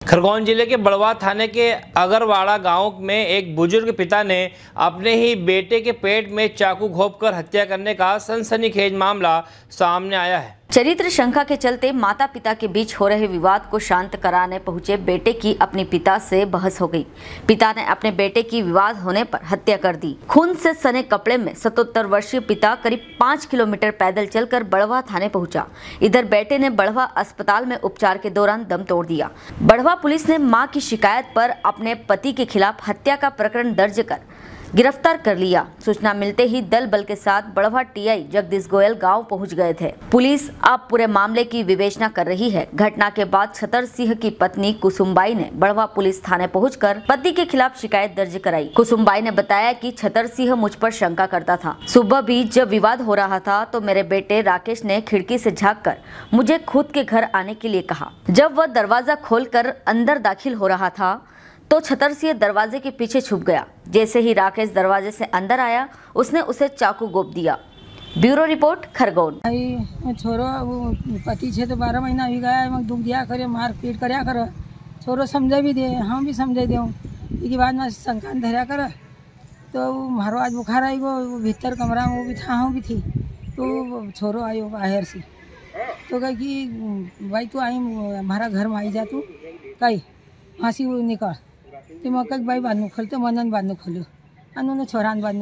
खरगोन जिले के बड़वा थाने के अगरवाड़ा गांव में एक बुजुर्ग पिता ने अपने ही बेटे के पेट में चाकू घोंपकर हत्या करने का सनसनीखेज मामला सामने आया है। चरित्र शंका के चलते माता पिता के बीच हो रहे विवाद को शांत कराने पहुंचे बेटे की अपने पिता से बहस हो गई। पिता ने अपने बेटे की विवाद होने पर हत्या कर दी। खून से सने कपड़े में 77 वर्षीय पिता करीब 5 किलोमीटर पैदल चलकर बड़वा थाने पहुंचा। इधर बेटे ने बड़वा अस्पताल में उपचार के दौरान दम तोड़ दिया। बड़वा पुलिस ने मां की शिकायत पर अपने पति के खिलाफ हत्या का प्रकरण दर्ज कर गिरफ्तार कर लिया। सूचना मिलते ही दल बल के साथ बड़वा टीआई जगदीश गोयल गांव पहुंच गए थे। पुलिस अब पूरे मामले की विवेचना कर रही है। घटना के बाद छतर सिंह की पत्नी कुसुमबाई ने बड़वा पुलिस थाने पहुंचकर पति के खिलाफ शिकायत दर्ज कराई। कुसुमबाई ने बताया कि छतर सिंह मुझ पर शंका करता था। सुबह भी जब विवाद हो रहा था तो मेरे बेटे राकेश ने खिड़की से झांककर मुझे खुद के घर आने के लिए कहा। जब वह दरवाजा खोलकर अंदर दाखिल हो रहा था तो छतर सिंह दरवाजे के पीछे छुप गया। जैसे ही राकेश दरवाजे से अंदर आया उसने उसे चाकू गोप दिया। Bureau report Khargone. छोरो पति छे तो 12 महीना हो गया, मग दुख दिया करे, मार पीट करया कर। छोरो समझे भी दे, हम भी समझे दे। इसके बाद में शंका धरिया कर तो मारो आज बुखार आई गो, भीतर कमरा में वो भी था, हूँ भी थी। तो छोरो आयो बाहर से तो कही कि भाई तू आई हमारा घर में आई जा, तू कही हाँसी वो निकल। तो मैं कहीं भाई बांधू खोल, तो मनन बांधू खोलो, उन्होंने छोरान बांधू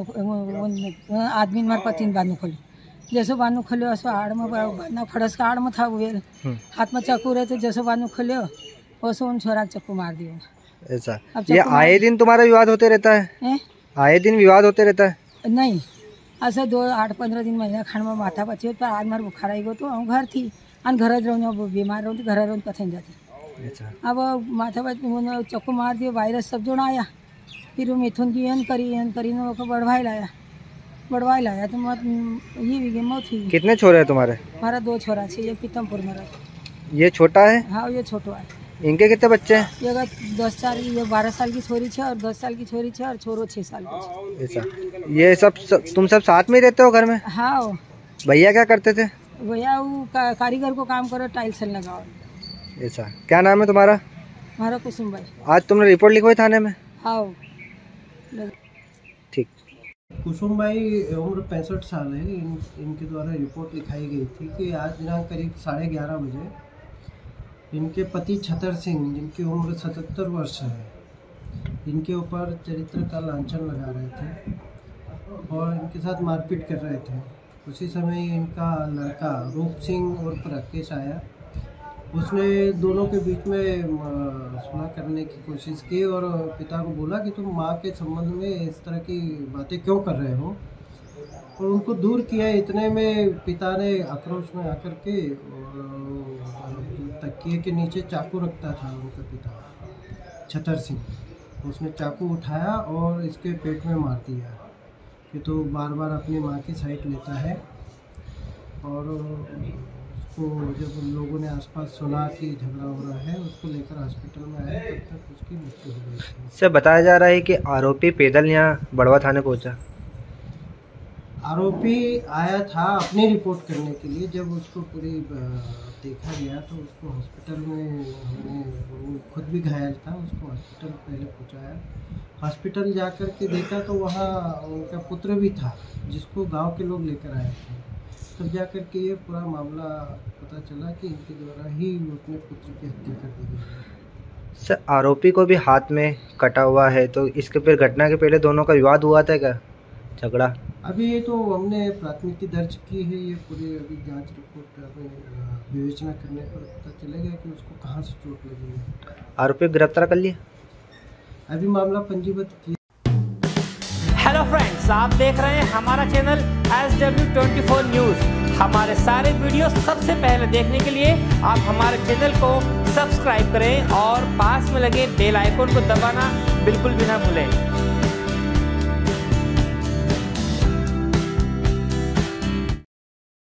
आदमी मार पति ने बांधू खोलो। जैसो बांधू खोलो असो आड़ में बांधना फड़स का आड़ में था वो हाथ में चाकू रहे, तो जैसो बांधू खोलो वैसो उन छोरा चाकू मार दिया। ऐसा ये आए दिन तुम्हारा विवाद होते रहता है? आए दिन विवाद होते रहता है? नहीं, ऐसा 8-15 दिन महीना खान में माथा पची पर आज मार बुखार आई गो तो हम घर थी और घर रहूँ बीमार रहूँ तो घर रहूँ कथन जाती। अब माथा पर चक्कू मार दिया, वायरस सब जोड़ आया। फिर मिथुन की एन करी बढ़वाई लाया तो मत ये भी मौत हुई। कितने छोरे हैं तुम्हारे? हमारा 2 छोरा छे, ये पीतमपुर में रहा। ये छोटा है? हाँ ये छोटा है। इनके कितने बच्चे हैं? ये 10 साल की, 12 साल की छोरी छे और 10 साल की छोरी छे और छोरो 6 साल की। ऐसा ये सब तुम सब साथ में रहते हो घर में? हाँ। भैया क्या करते थे? भैया वो कारीगर को काम करो, टाइल्स लगाओ। ऐसा क्या नाम है तुम्हारा? हमारा कुसुमबाई। आज तुमने रिपोर्ट लिखवाई थाने में? हाँ। ठीक। कुसुमबाई उम्र 65 साल है। इनके द्वारा रिपोर्ट लिखाई गई थी कि आज दिनांक करीब 11:30 बजे इनके पति छतर सिंह, जिनकी उम्र 77 वर्ष है, इनके ऊपर चरित्र का लांछन लगा रहे थे और इनके साथ मारपीट कर रहे थे। उसी समय इनका लड़का रूप सिंह और राकेश आया। उसने दोनों के बीच में सुलह करने की कोशिश की और पिता को बोला कि तुम माँ के संबंध में इस तरह की बातें क्यों कर रहे हो, और उनको दूर किया। इतने में पिता ने आक्रोश में आकर के तकिए के नीचे चाकू रखता था उनका पिता छतर सिंह, उसने चाकू उठाया और इसके पेट में मार दिया। ये तो बार बार अपनी माँ की साइड लेता है और तो जब लोगों ने आसपास सुना कि झगड़ा हो रहा है, उसको लेकर हॉस्पिटल में आए, तब तक उसकी मृत्यु हो गई थी। सर बताया जा रहा है कि आरोपी पैदल यहाँ बड़वा थाने पहुँचा। आरोपी आया था अपनी रिपोर्ट करने के लिए। जब उसको पूरी देखा गया तो उसको हॉस्पिटल में वो खुद भी घायल था, उसको हॉस्पिटल पहले पहुँचाया। हॉस्पिटल जाकर के देखा तो वहाँ उनका पुत्र भी था, जिसको गाँव के लोग लेकर आए थे। तब जाकर के ये पूरा मामला पता चला कि इनके द्वारा ही अपने पुत्र की हत्या कर दी गई है। सर आरोपी को भी हाथ में कटा हुआ है, तो इसके फिर घटना के पहले दोनों का विवाद हुआ था क्या, झगड़ा? अभी ये तो हमने प्राथमिकी दर्ज की है। ये पूरी अभी जांच रिपोर्ट में विवेचना करने पर पता चलेगा कि उसको कहाँ से चोट लगी है। आरोपी गिरफ्तार कर लिया, अभी मामला पंजीबद्ध किया। हेलो फ्रेंड्स, आप देख रहे हैं हमारा चैनल SW24 न्यूज़। हमारे सारे वीडियो सबसे पहले देखने के लिए आप हमारे चैनल को सब्सक्राइब करें और पास में लगे बेल आइकन को दबाना बिल्कुल भी ना भूलें।